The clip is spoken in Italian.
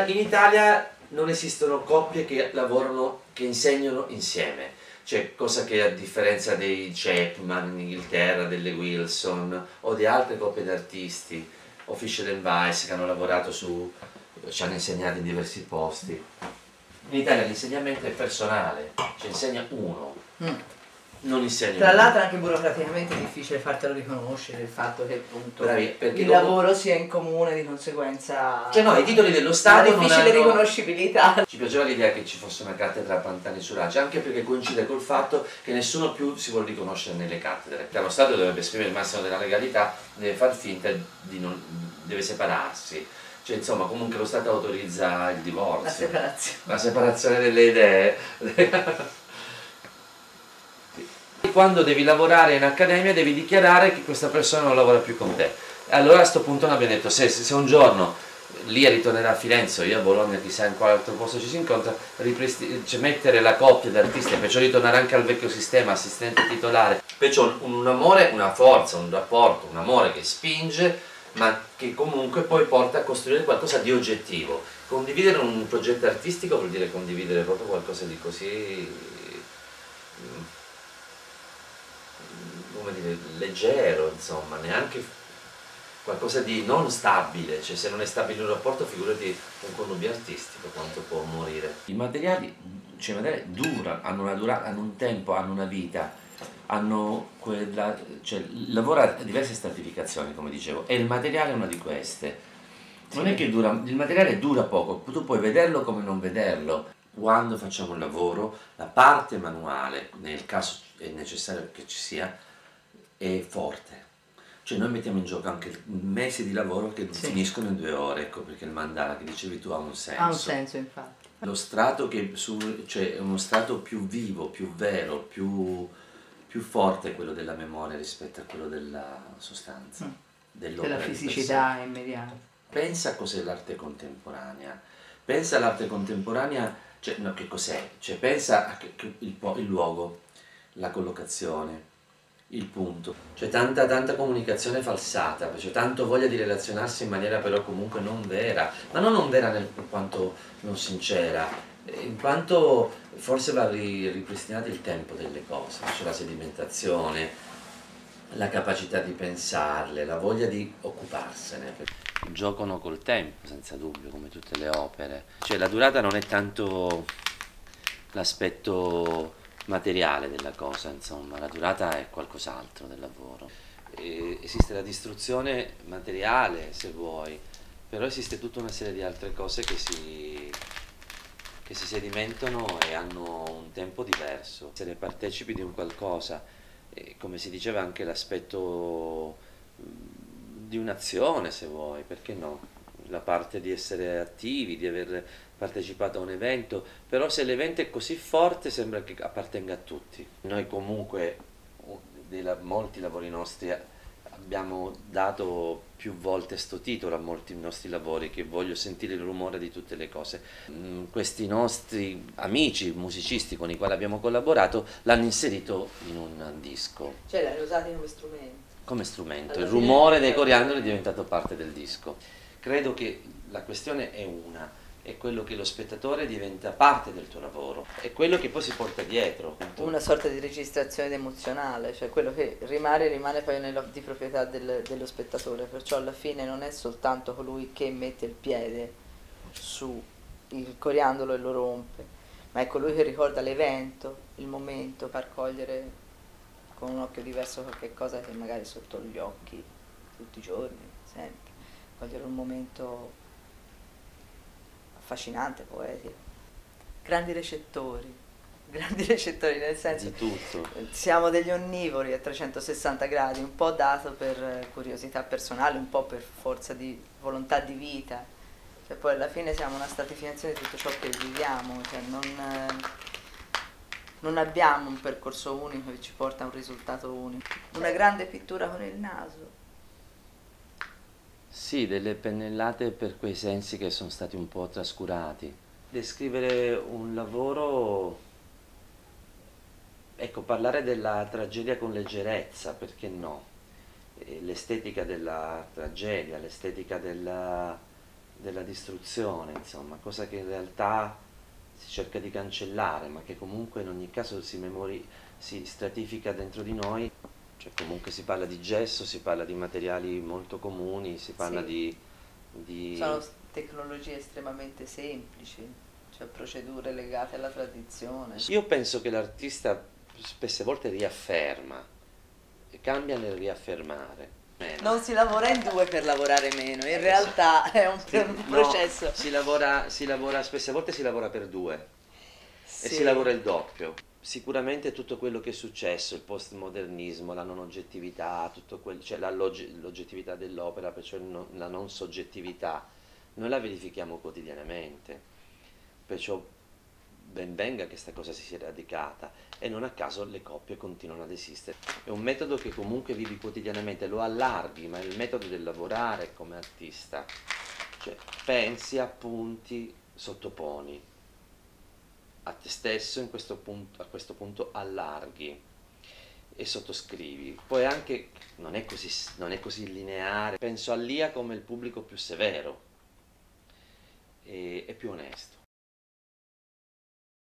in Italia non esistono coppie che lavorano, che insegnano insieme. Cioè, cosa che a differenza dei Chapman in Inghilterra, delle Wilson o di altre coppie di artisti, o Fisher and Weiss che hanno lavorato ci hanno insegnato in diversi posti. In Italia l'insegnamento è personale, ci insegna uno, non insegna Tra uno. l'altro anche burocraticamente è difficile fartelo riconoscere il fatto che appunto Bravi, il lavoro sia in comune, di conseguenza cioè no, i titoli dello Stato una difficile non hanno... riconoscibilità. Ci piaceva l'idea che ci fosse una cattedra a Pantani Surace, anche perché coincide col fatto che nessuno più si vuole riconoscere nelle cattedre. Lo Stato dovrebbe esprimere il massimo della legalità, deve far finta di non... deve separarsi. Cioè, insomma, comunque lo Stato autorizza il divorzio. La separazione delle idee. Quando devi lavorare in accademia devi dichiarare che questa persona non lavora più con te. Allora a questo punto noi abbiamo detto, se un giorno Lia ritornerà a Firenze o io a Bologna, chissà in quale altro posto ci si incontra, cioè mettere la coppia di artisti, perciò ritornare anche al vecchio sistema, assistente titolare, perciò un amore, una forza, un rapporto, un amore che spinge, ma che comunque poi porta a costruire qualcosa di oggettivo. Condividere un progetto artistico vuol dire condividere proprio qualcosa di così, come dire, leggero, insomma, neanche qualcosa di non stabile, cioè se non è stabile un rapporto, figurati un connubio artistico quanto può morire. I materiali, cioè, i materiali hanno una durata, hanno un tempo, hanno una vita, hanno quella, cioè lavora a diverse stratificazioni, come dicevo, e il materiale è una di queste. Non è che dura, il materiale dura poco, tu puoi vederlo come non vederlo. Quando facciamo un lavoro, la parte manuale, nel caso è necessario che ci sia, è forte. Cioè noi mettiamo in gioco anche mesi di lavoro che finiscono in 2 ore, ecco perché il mandala che dicevi tu ha un senso. Ha un senso, infatti. Lo strato cioè è uno strato più vivo, più vero, più forte quello della memoria rispetto a quello della sostanza, dell'opera. Della fisicità immediata. Pensa a cos'è l'arte contemporanea, pensa all'arte contemporanea, cioè no, che cos'è? Cioè pensa a il luogo, la collocazione, il punto, c'è tanta comunicazione falsata, c'è tanto voglia di relazionarsi in maniera però comunque non vera, ma non vera in quanto non sincera, in quanto forse va ripristinato il tempo delle cose, c'è la sedimentazione, la capacità di pensarle, la voglia di occuparsene. Giocano col tempo, senza dubbio, come tutte le opere, cioè la durata non è tanto l'aspetto materiale della cosa, insomma, la durata è qualcos'altro del lavoro. Esiste la distruzione materiale, se vuoi, però esiste tutta una serie di altre cose che si sedimentano e hanno un tempo diverso. Essere partecipi di un qualcosa, come si diceva anche l'aspetto di un'azione, se vuoi, perché no? La parte di essere attivi, di aver partecipato a un evento, però se l'evento è così forte sembra che appartenga a tutti. Noi comunque, molti lavori nostri, abbiamo dato più volte sto titolo a molti nostri lavori, che voglio sentire il rumore di tutte le cose. Questi nostri amici musicisti con i quali abbiamo collaborato l'hanno inserito in un disco. Cioè l'hanno usato come strumento. Come strumento, il rumore dei coriandoli è diventato parte del disco. Credo che la questione è una, è quello che lo spettatore diventa parte del tuo lavoro, è quello che poi si porta dietro. Una sorta di registrazione emozionale, cioè quello che rimane poi di proprietà dello spettatore, perciò alla fine non è soltanto colui che mette il piede su il coriandolo e lo rompe, ma è colui che ricorda l'evento, il momento, far cogliere con un occhio diverso qualche cosa che magari è sotto gli occhi tutti i giorni, sempre. Cogliere un momento affascinante, poetico. Grandi recettori nel senso di tutto. Siamo degli onnivori a 360 gradi, un po' dato per curiosità personale, un po' per forza di volontà di vita, cioè poi alla fine siamo una stratificazione di tutto ciò che viviamo, cioè non abbiamo un percorso unico che ci porta a un risultato unico. Una grande pittura con il naso. Sì, delle pennellate per quei sensi che sono stati un po' trascurati. Descrivere un lavoro, ecco, parlare della tragedia con leggerezza, perché no? L'estetica della tragedia, l'estetica della distruzione, insomma, cosa che in realtà si cerca di cancellare, ma che comunque in ogni caso si stratifica dentro di noi, cioè comunque si parla di gesso, si parla di materiali molto comuni, si parla Sì, di... sono tecnologie estremamente semplici, cioè procedure legate alla tradizione. Io penso che l'artista spesse volte riafferma, cambia nel riaffermare. Non si lavora in due per lavorare meno, in realtà è un No, processo. si lavora, spesse volte si lavora per due e Sì. si lavora il doppio. Sicuramente tutto quello che è successo, il postmodernismo, la non oggettività, tutto cioè l'oggettività dell'opera, perciò la non soggettività, noi la verifichiamo quotidianamente. Perciò ben venga che questa cosa si sia radicata e non a caso le coppie continuano ad esistere. È un metodo che comunque vivi quotidianamente, lo allarghi, ma è il metodo del lavorare come artista. Cioè pensi, appunti, sottoponi a te stesso a questo punto allarghi e sottoscrivi. Poi anche non è così lineare. Penso a Lia come il pubblico più severo e più onesto.